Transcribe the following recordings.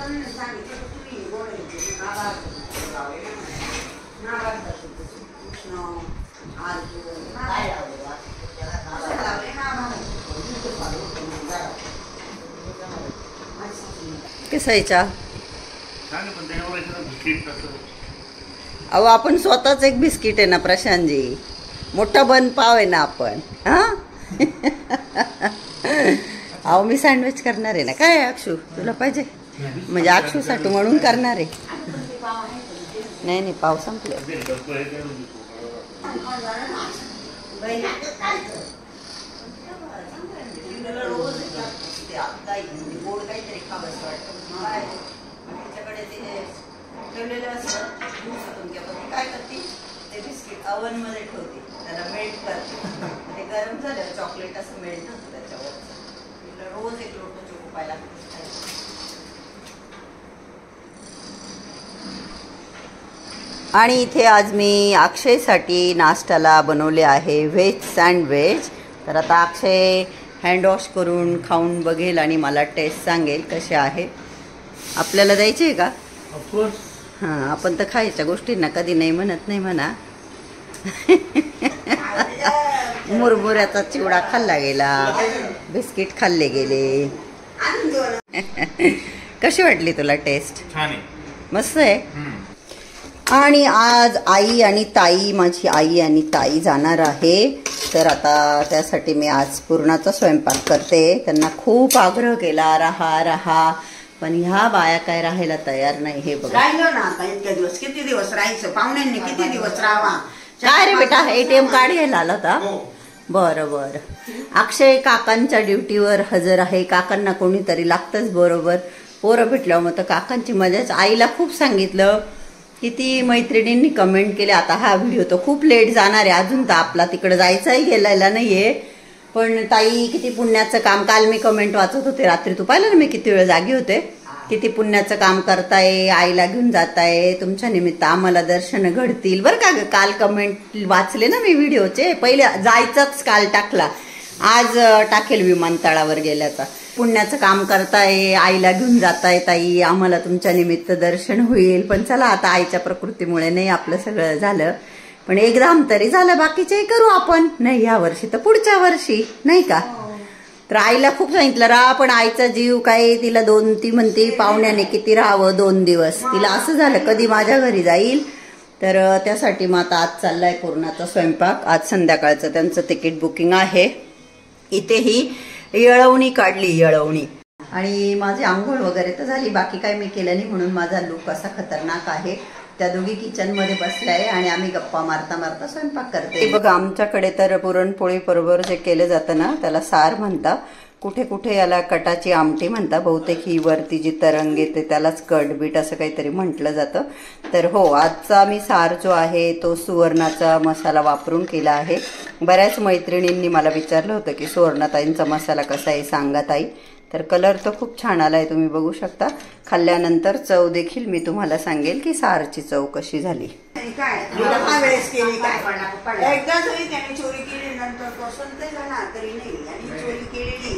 कसा आहे चहा? अहो आपण स्वतःच एक बिस्किट आहे ना प्रशांतजी, मोठा बन पाव आहे ना आपण. हा अहो मी सँडविच करणार आहे ना. काय अक्षू तुला पाहिजे? म्हणजे अक्षूसाठी म्हणून करणार आहे. नाही नाही पाव संपले. गोड काहीतरी खावंसं वाटतं त्याच्याकडे ते ठेवलेलं असतं दिवसातून किंवा ती काय करते ते बिस्किट अवन मध्ये ठेवते, त्याला मेल्ट करते. ते गरम झालं चॉकलेट असं मेल्ट होतं त्याच्यावर. रोज एक लोटो चोको पाहिला. आणि इथे आज मी अक्षयसाठी नाश्त्याला बनवले आहे व्हेज सँडविच. तर आता अक्षय हँड वॉश करून खाऊन बघेल आणि मला टेस्ट सांगेल कसे आहे. आपल्याला द्यायचे आहे का? ऑफकोर्स. हां आपण तर खायच्या गोष्टींना कधी नाही म्हणत नाही म्हणा. मुरमुऱ्याचा चिवडा खाल्ला गेला, बिस्किट खाल्ले गेले. कशी वाटली तुला टेस्ट? छान आहे, मस्त आहे. आणि आज आई आणि ताई, माझी आई आणि ताई जाणार आहे. तर आता त्यासाठी मी आज पुरणाचा स्वयंपाक करते. त्यांना खूप आग्रह केला राहा राहा, पण ह्या बाया काय राहायला तयार नाही. हे बघा राहिलो ना आता इतक्या दिवस, किती दिवस राहायचं? पाहुण्यांनी किती दिवस राहावा? काय रे बेटा ATM कार्ड घ्यायला आला होता? बरं बरं. अक्षय काकांच्या ड्युटीवर हजर आहे. काकांना कोणीतरी लागतंच बरोबर. पोरं भेटल्यावर मग तर काकांची मजाच. आईला खूप सांगितलं, किती मैत्रिणींनी कमेंट केले. आता हा व्हिडिओ तर खूप लेट जाणार आहे, अजून तर आपला तिकडे जायचाही गेलेला नाहीये. पण ताई किती पुण्याचं काम, काल मी कमेंट वाचत होते रात्री, तू पाहिलं ना मी किती वेळ जागी होते. किती पुण्याचं काम करताय, आईला घेऊन जाताय, तुमच्या निमित्त आम्हाला दर्शन घडतील बरं का. काल कमेंट वाचले ना मी व्हिडिओचे. पहिले जायचाच काल टाकला, आज टाकेल विमानतळावर गेल्याचा. पुण्याचं काम करताय, आईला घेऊन जाताय ताई, आम्हाला तुमच्या निमित्त दर्शन होईल. पण चला आता आईच्या प्रकृतीमुळे नाही आपलं सगळं झालं, पण एक्झाम तरी झालं, बाकीचे करू आपण. नाही ह्या वर्षी तर पुढच्या वर्षी, नाही का. तर आईला खूप सांगितलं राहा, पण आईचा जीव काय, तिला ती म्हणते पाहुण्याने किती राहावं 2 दिवस. तिला असं झालं कधी माझ्या घरी जाईल. तर त्यासाठी मग आता आज चाललाय पुरणाचा स्वयंपाक. आज संध्याकाळचं त्यांचं तिकीट बुकिंग आहे. इथे ही येळवणी काढली, येळवणी. आणि माझी आंघोळ वगैरे तर झाली, बाकी काय मी केलं नाही, म्हणून माझा लुक असा खतरनाक आहे. त्या दोघी किचन मध्ये बसलाय आणि आम्ही गप्पा मारता मारता स्वयंपाक करते. बघा आमच्याकडे तर पुरणपोळी बरोबर जे केलं जातं ना त्याला सार म्हणता. कुठे कुठे याला कटाची आमटी म्हणता. बहुतेक ही वरती जी तरंग येते त्यालाच कटबीट असं काहीतरी म्हटलं जातं. तर हो, आजचा मी सार जो आहे तो सुवर्णाचा मसाला वापरून केला आहे. बऱ्याच मैत्रिणींनी मला विचारलं होतं की सुवर्णाताईंचा मसाला कसा आहे सांगा ताई. तर कलर तर खूप छान आलाय, तुम्ही बघू शकता. खाल्ल्यानंतर चव देखील मी तुम्हाला सांगेल की सारची चव कशी झाली. काय एकदा जरी त्याने चोरी केली नंतर पसंत झाला तरी नाही, आणि चोरी केलेली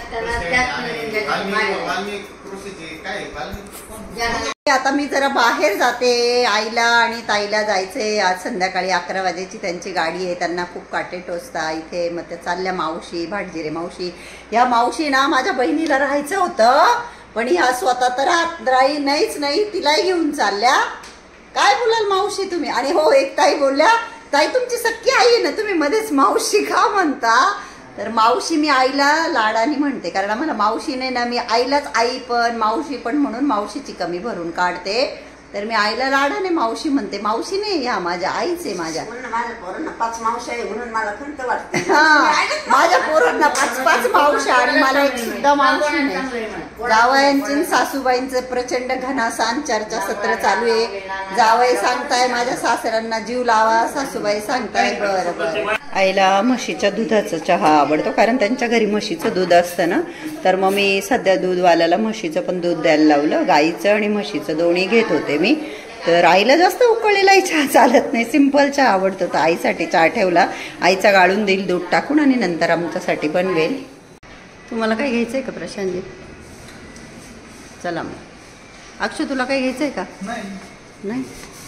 आता मी जरा बाहेर जाते. आईला आणि ताईला जायचंय आज संध्याकाळी 11 वाजेची त्यांची गाडी आहे. त्यांना खूप काटे टोचता इथे. मग त्या चालल्या मावशी, भाटजिरे मावशी. या मावशी ना माझ्या बहिणीला राहायचं होतं, पण ह्या स्वतः तर राही नाहीच नाही, तिलाही घेऊन चालल्या. काय बोलाल मावशी तुम्ही? आणि हो, एक ताई बोलल्या, ताई तुमची सख्खी आई आहे ना, तुम्ही मध्येच मावशी का म्हणता? तर मावशी मी आईला लाडानी म्हणते, कारण आम्हाला मावशी नाही ना, मी आईलाच आई पण मावशी पण म्हणून मावशीची कमी भरून काढते. तर मी आईला लाडाने मावशी म्हणते. मावशी नाही, या माझ्या आईच आहे. माझ्या पोरांना 5 मावशी आहे म्हणून मला खंत वाटते. माझ्या पोरांना 5 मावशी आणि मला एक सुद्धा मावशी नाही. जावयांची सासूबाईंचं प्रचंड घनासान चर्चासत्र चालू आहे. जावई सांगताय माझ्या सासऱ्यांना जीव लावा, सासूबाई सांगताय बरं बरं. आईला म्हशीच्या दुधाचा चहा आवडतो, कारण त्यांच्या घरी म्हशीचं दूध असतं ना. तर मग मी सध्या दूधवाल्याला म्हशीचं पण दूध द्यायला लावलं. गाईचं आणि म्हशीचं दोन्ही घेत होते मी. तर आईला जास्त उकळलेलाही चहा चालत नाही, सिंपल चहा आवडतो. तर आईसाठी चहा ठेवला. आईचा गाळून देईल दूध टाकून आणि नंतर आमच्यासाठी बनवेल. तुम्हाला काय घ्यायचंय का प्रशांतजी? चला मग. अक्षय तुला काही घ्यायचंय का? नाही.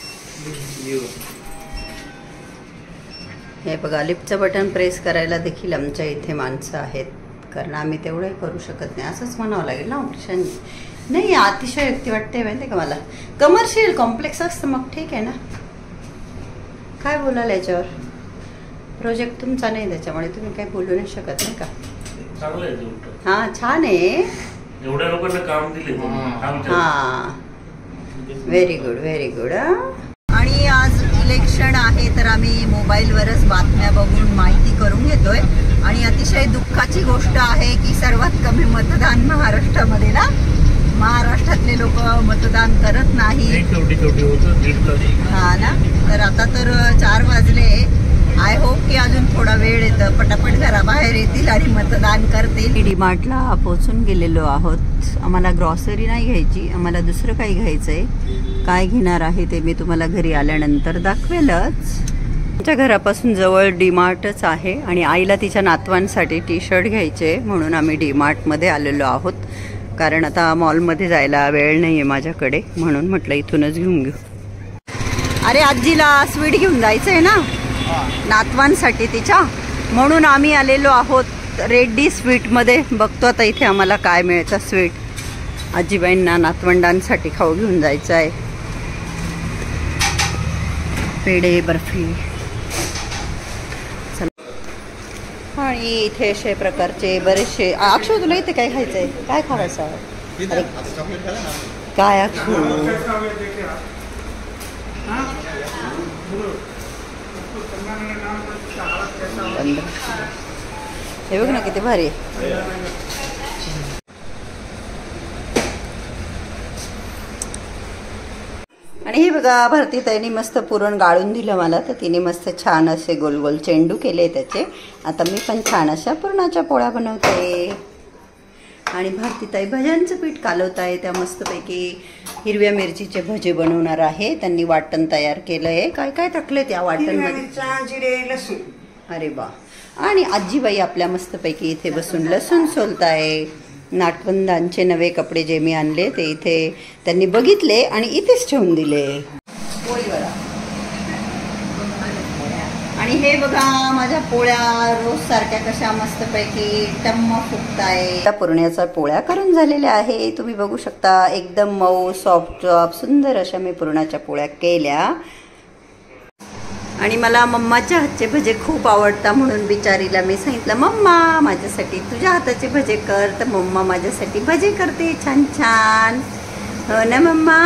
हे बघा, लिफ्टचं बटन प्रेस करायला देखील आमच्या इथे माणसं आहेत, कारण आम्ही तेवढंही करू शकत नाही असंच म्हणावं लागेल ना ऑप्शन. नाही, अतिशय युक्ती वाटते माहिती आहे का मला. कमर्शियल कॉम्प्लेक्स असतं मग ठीक आहे ना, काय बोलायला याच्यावर. प्रोजेक्ट तुमचा नाही त्याच्यामुळे तुम्ही काही बोलू नाही शकत नाही का. हां छान आहे, एवढ्या लोकांना काम दिले. हां व्हेरी गुड व्हेरी गुड. आणि आज इलेक्शन आहे तर आम्ही मोबाईलवरच बातम्या बघून माहिती करून घेतोय. आणि अतिशय दुःखाची गोष्ट आहे की सर्वात कमी मतदान महाराष्ट्रामध्ये ना. महाराष्ट्रातले लोक मतदान करत नाही. हा ना, तर आता तर 4 वाजले. आय होप की अजून थोडा वेळ येतं, पटापट घराबाहेर येतील आणि मतदान करतील. डीमार्टला पोहोचून गेलेलो आहोत. आम्हाला ग्रॉसरी नाही घ्यायची, आम्हाला दुसरं काही घ्यायचंय. काय घेणार आहे ते मी तुम्हाला घरी आल्यानंतर दाखवेलच. आमच्या घरापासून जवळ डीमार्टच आहे आणि आईला तिच्या नातवांसाठी टी शर्ट घ्यायचे म्हणून आम्ही डीमार्टमध्ये आलेलो आहोत. कारण आता मॉलमध्ये जायला वेळ नाही आहे माझ्याकडे, म्हणून म्हटलं इथूनच घेऊन घेऊ. अरे आजीला स्वीट घेऊन जायचं आहे ना नातवांसाठी तिच्या, म्हणून आम्ही आलेलो आहोत रेड्डी स्वीटमध्ये. बघतो आता इथे आम्हाला काय मिळतं स्वीट. आजीबाईंना नातवंडांसाठी खाऊ घेऊन जायचं आहे. पेढे, बर्फी. आणि इथे असे प्रकारचे बरेचसे. अक्षय तुला इथे काय खायचंय, काय खायचं आहे? काय अक्षय हे बघ ना किती भारी. आणि हे बघा, भारतीताईंनी मस्त पुरण गाळून दिलं मला, तर तिने मस्त छान असे गोल गोल चेंडू केले त्याचे. आता मी पण छान अशा पुरणाच्या पोळ्या बनवते. आणि भारतीताई भज्यांचं पीठ कालवत आहे. त्या मस्तपैकी हिरव्या मिरचीचे भजे बनवणार आहे. त्यांनी वाटण तयार केलंय. काय काय टाकले त्या वाटणमध्ये? जिरे, लसूण. अरे बा. आणि आजीबाई आपल्या मस्तपैकी इथे बसून लसूण सोलताय. नातवंडांचे नवे कपडे जे मी आणले ते इथे त्यांनी बघितले आणि इथेच ठेवून दिले. आणि हे बघा माझ्या पोळ्या रोज सारख्या कशा मस्तपैकी टम्म फुगताय. त्या पुरण्याच्या पोळ्या करून झालेल्या आहे, तुम्ही बघू शकता. एकदम मऊ सॉफ्ट सुंदर अशा मी पुरणाच्या पोळ्या केल्या. आणि मला मम्माच्या हातचे भजे खूप आवडतात म्हणून बिचारीला मी सांगितलं, मम्मा माझ्यासाठी तुझ्या हाताचे भजे कर. तर मम्मा माझ्यासाठी भजे करते छान छान. हो ना मम्मा.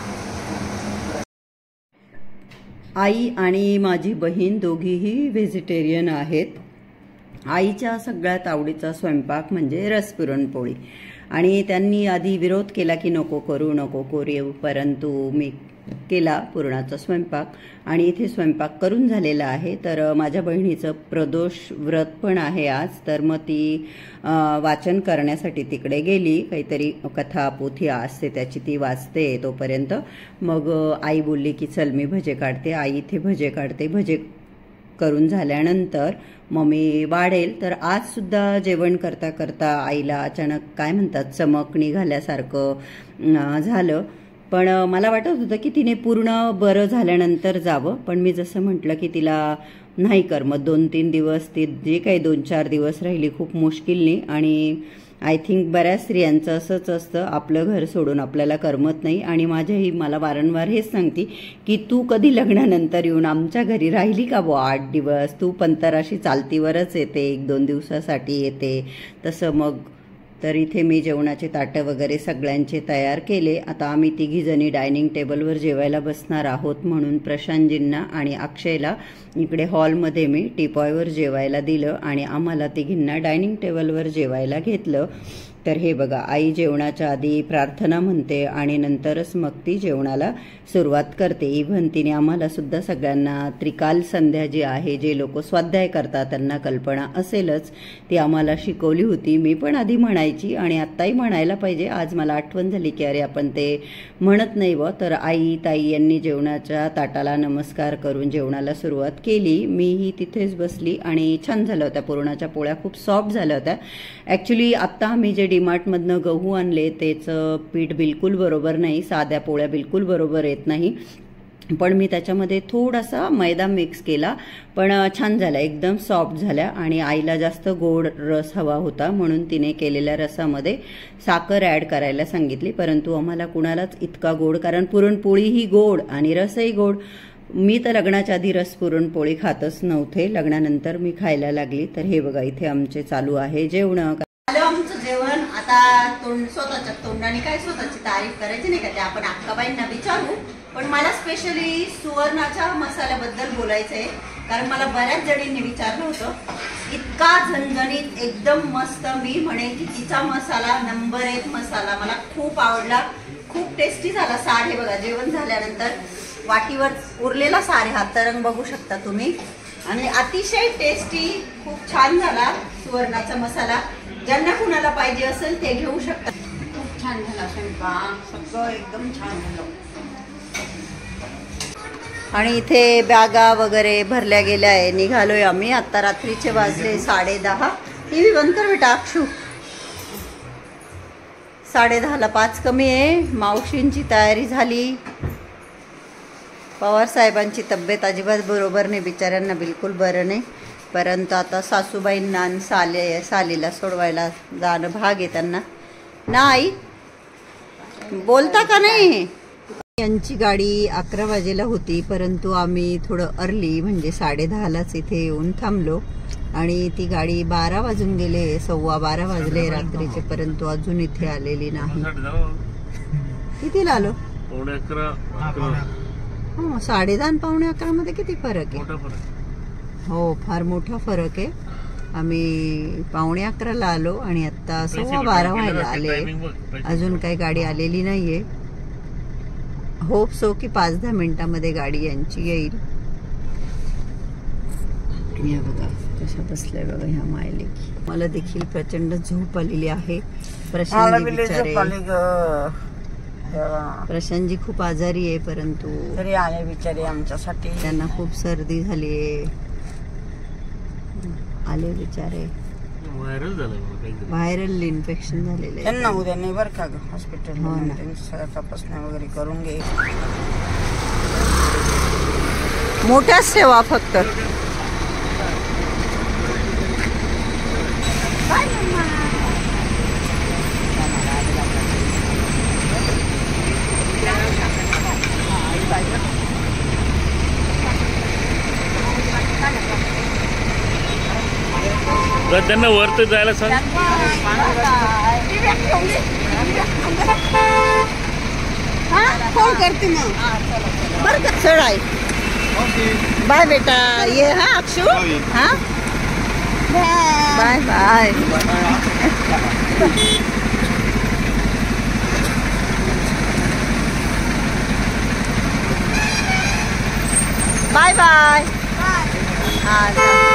आई आणि माझी बहीण दोघीही व्हेजिटेरियन आहेत. आईच्या सगळ्यात आवडीचा स्वयंपाक म्हणजे रस पुरणपोळी. आणि त्यांनी आधी विरोध केला की नको करू, परंतु मी केला पुरणाचा स्वयंपाक. आणि इथे स्वयंपाक करून झालेला आहे. तर माझ्या बहिणीचं प्रदोष व्रत पण आहे आज, तर मग ती वाचन करण्यासाठी तिकडे गेली. काहीतरी कथा पोथी असते त्याची ती वाचते तोपर्यंत. मग आई बोलली की चल मी भजे काढते. आई इथे भजे काढते. भजे करून झाल्यानंतर मग मी वाढेल. तर आज सुद्धा जेवण करता करता आईला अचानक काय म्हणतात चमक निघाल्यासारखं झालं. पण मला वाटत होतं की तिने पूर्ण बरं झाल्यानंतर जावं, पण मी जसं म्हटलं की तिला नाही कर. मग 2-3 दिवस ती जे काही 2-4 दिवस राहिली खूप मुश्किलने. आणि आय थिंक बऱ्याच स्त्रियांचं असंच असतं, आपलं घर सोडून आपल्याला करमत नाही. आणि माझ्याही मला वारंवार हेच सांगते की तू कधी लग्नानंतर येऊन आमच्या घरी राहिली का बुवा 8 दिवस. तू पण तर अशी चालतीवरच येते, 1-2 दिवसासाठी येते तसं. मग तर इथे मी जेवणाचे ताटं वगैरे सगळ्यांचे तयार केले. आता आम्ही तिघीजणी डायनिंग टेबलवर जेवायला बसणार आहोत, म्हणून प्रशांतजींना आणि अक्षयला इकडे हॉलमध्ये मी टीपॉयवर जेवायला दिलं आणि आम्हाला तिघींना डायनिंग टेबलवर जेवायला घेतलं. तर हे बघा, आई जेवणाच्या आधी प्रार्थना म्हणते आणि नंतरच मग ती जेवणाला सुरुवात करते. इव्हन तिने आम्हाला सुद्धा सगळ्यांना त्रिकाल संध्या जी आहे, जे लोक स्वाध्याय करतात त्यांना कल्पना असेलच, ती आम्हाला शिकवली होती. मी पण आधी म्हणायची आणि आत्ताही म्हणायला पाहिजे. आज मला आठवण झाली की अरे आपण ते म्हणत नाही व. तर आई ताई यांनी जेवणाच्या ताटाला नमस्कार करून जेवणाला सुरुवात केली. मीही तिथेच बसली आणि छान झालं होत्या. पुरणाच्या पोळ्या खूप सॉफ्ट झाल्या होत्या. ॲक्च्युली आत्ता आम्ही जे डीमार्टमधनं गहू आणले, त्याचं पीठ बिलकुल बरोबर नाही, साध्या पोळ्या बिलकुल बरोबर येत नाही. पण मी त्याच्यामध्ये थोडासा मैदा मिक्स केला, पण छान झाला, एकदम सॉफ्ट झाल्या. आणि आईला जास्त गोड रस हवा होता म्हणून तिने केलेल्या रसामध्ये साखर ॲड करायला सांगितली, परंतु आम्हाला कुणालाच इतका गोड, कारण पुरणपोळी ही गोड आणि रसही गोड. मी तर लग्नाच्या आधी रस पुरणपोळी खातच नव्हते, लग्नानंतर मी खायला लागली. तर हे बघा इथे आमचे चालू आहे जेवण. आमचं जेवण आता स्वतःच्या तोंडाने काय स्वतःची तारीफ करायची नाही का, ते आपण अक्काबाईंना विचारू. पण मला स्पेशली सुवर्णाच्या मसाल्याबद्दल बोलायचं आहे, कारण मला बऱ्याच जणींनी विचारलं होतं. इतका झणझणीत एकदम मस्त, मी म्हणेन की तिचा मसाला नंबर 1 मसाला, मला खूप आवडला, खूप टेस्टी झाला. सार हे बघा जेवण झाल्यानंतर वाटीवर उरलेला सार, हा तरंग बघू शकता तुम्ही, आणि अतिशय टेस्टी, खूप छान झाला सुवर्णाचा मसाला. ज्यांना कुणाला पाहिजे असेल ते घेऊ शकता. खूप छान झाला स्वयंपाक, सगळं एकदम छान झालं. आणि इथे बॅगा वगैरे भरल्या गेल्या आहे. निघालोय आम्ही आता. रात्रीचे वाजले 10:30. टीव्ही बंद कर बेटा अक्षू. 10:30ला 5 कमी आहे. मावशींची तयारी झाली. पवार साहेबांची तब्येत अजिबात बरोबर नाही, बिचाऱ्यांना बिलकुल बरं नाही. परंतु आता सासूबाईंना आणि सालीला सोडवायला जाणं भाग आहे त्यांना. नाही बोलता का नाही. यांची गाडी 11 वाजेला होती, परंतु आम्ही थोडं अर्ली म्हणजे 10:30लाच इथे येऊन थांबलो. आणि ती गाडी 12 वाजून गेले, 11:15 वाजले रात्रीचे, परंतु अजून इथे आलेली नाही. कितीला आलो? 10:30 आणि 11:15 मध्ये किती फरक आहे? हो, फार मोठा फरक आहे. आम्ही 11:15ला आलो आणि आता 12:15 व्हायला आले, अजून काही गाडी आलेली नाहीये. होप सो की 5-10 मिनिटांमध्ये गाडी यांची येईल. या बघा कशा बसल्या बघा ह्या मायले. मला देखील प्रचंड झोप आलेली आहे. प्रशांतजी खूप आजारी आहे, परंतु तरी आले बिचारे आमच्यासाठी. त्यांना खूप सर्दी झाली आहे, आले बिचारे. व्हायरल इन्फेक्शन झालेलं त्यांना उद्या नाही बरं का हॉस्पिटल. हो ना, सगळ्या तपासण्या वगैरे करून घे. मोठ्याच सेवा फक्त. त्यांना वरती जायला सांग. फोन करते मग बरं का. चढ आई, बाय बेटा. ये हा अक्षू. हा बाय बाय. Bye bye. हा